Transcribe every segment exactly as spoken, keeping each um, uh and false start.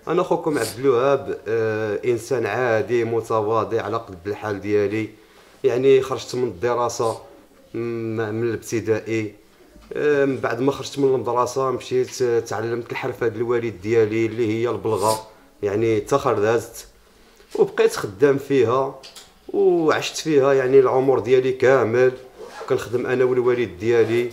انا اخوكم عبد الوهاب، آه انسان عادي متواضع على قد الحال ديالي. يعني خرجت من الدراسه، م- من الابتدائي. آه من بعد ما خرجت من المدرسه مشيت، آه، تعلمت الحرفه ديال الوالد ديالي اللي هي البلغه. يعني تخرجت وبقيت خدام فيها وعشت فيها يعني العمر ديالي كامل. كنخدم انا والوالد ديالي.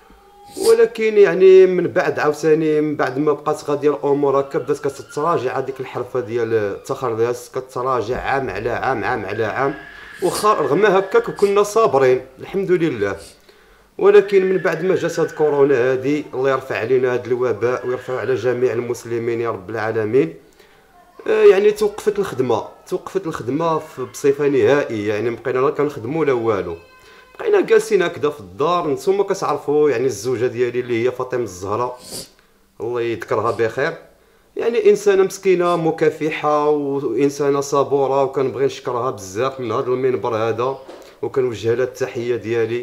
ولكن يعني من بعد عاوتاني من بعد ما بقات غاديه الامور هكا بدات كتتراجع هذيك الحرفه ديال التخربيات، كتراجع عام على عام عام على عام. واخا رغم هكاك كنا صابرين الحمد لله. ولكن من بعد ما جات هاد كورونا هادي، الله يرفع علينا هاد الوباء ويرفع على جميع المسلمين يا رب العالمين. آه، يعني توقفت الخدمه توقفت الخدمه ف- بصفه نهائيه. يعني بقينا لا كنخدموا لا والو. بقينا جالسين هكذا في الدار. نتوما كتعرفوا يعني الزوجه ديالي اللي هي فاطمه الزهراء، الله يذكرها بخير. يعني انسانه مسكينه مكافحه وانسانه صبوره، وكنبغي نشكرها بزاف من هذا المنبر هذا، وكنوجه لها التحيه ديالي.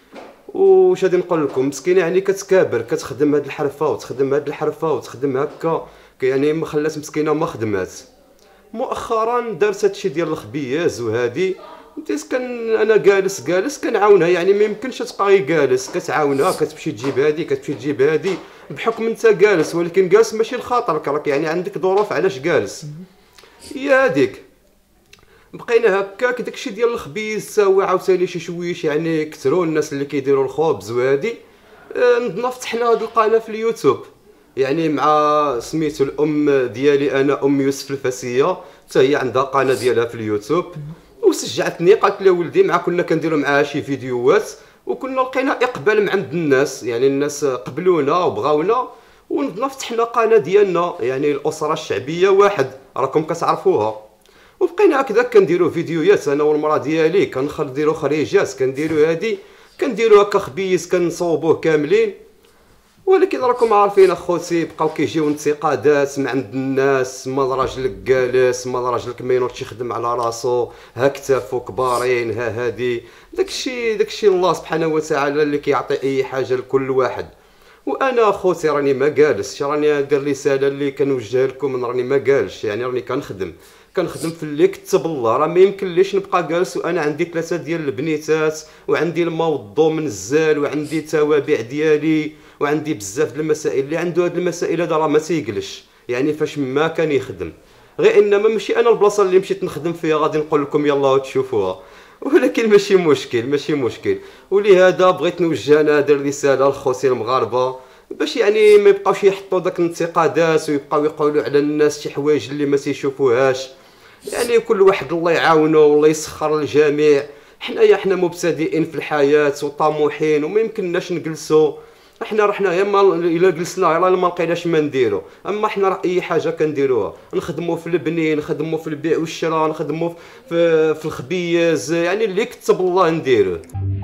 واش غادي نقول لكم، مسكينه يعني كتكابر، كتخدم هاد الحرفه وتخدم هاد الحرفه وتخدم هكا. يعني ما خلات مسكينه ما خدمات. مؤخرا دارت هادشي ديال الخبيز وهادي. بديت كان انا جالس جالس كنعاونها. يعني ما يمكنش تبقى غير جالس كتعاونها، كتمشي تجيب هادي كتمشي تجيب هادي بحكم انت جالس. ولكن جالس ماشي لخاطرك، راك يعني عندك ظروف علاش جالس. هي هاديك. بقينا هكاك داكشي ديال الخبيز سوا عاوتاني شي شويش يعني كثروا الناس اللي كيديروا الخبز وهادي. آه، نضنا فتحنا هاد القناه في اليوتيوب. يعني مع سميتو الام ديالي انا ام يوسف الفاسيه، حتى هي عندها قناه ديالها في اليوتيوب. وسجعتني قالت لي ولدي مع كنا كنديروا معاها شي فيديوهات، وكنا لقينا اقبال من عند الناس. يعني الناس قبلونا وبغاونا، ونضنا فتحنا قناه ديالنا يعني الاسره الشعبيه واحد راكم كتعرفوها. وبقينا هكذا كنديروا فيديوهات انا والمراه ديالي، كنديروا خريجات، كنديروا هادي، كنديروا هكا خبيز كنصوبوه كاملين. ولكن راكم عارفين اخوتي بقاو كيجيو انتقادات من عند الناس. ما راجلك جالس، ما راجلك ما ينوضش يخدم على راسو، ها كتافو كبارين، ها هادي. داكشي داكشي الله سبحانه وتعالى اللي كيعطي اي حاجه لكل واحد. وانا اخوتي راني ما جالسش، راني هذه الرساله اللي كنوجهها لكم، راني ما جالسش. يعني راني كنخدم كنخدم في اللي كتب الله. راه ما يمكنليش نبقى جالس وانا عندي ثلاثه ديال البنيتات، وعندي الماء والضو منزال، وعندي التوابع ديالي، وعندي بزاف د المسائل. اللي عنده هاد المسائل هذا راه ما تيجلش يعني فاش ما كان يخدم. غير انما ماشي انا البلاصه اللي مشيت نخدم فيها غادي نقول لكم يلاه تشوفوها. ولكن ماشي مشكل ماشي مشكل. ولهذا بغيت نوجه انا هذه الرساله لخوتي المغاربه، باش يعني ما يبقاوش يحطوا داك الانتقادات ويبقاو يقولوا على الناس شي حوايج اللي ما تيشوفوهاش. يعني كل واحد الله يعاونه والله يسخر الجميع. حنايا حنا مبتدئين في الحياه وطموحين وما يمكنناش نجلسوا. احنا رحنا يا ما الا جلسنا يلا ما لقيناش ما نديرو. اما حنا راه اي حاجه كنديروها، نخدموا في البني، نخدموا في البيع والشراء، نخدموا في في الخبيز. يعني اللي كتب الله نديروه.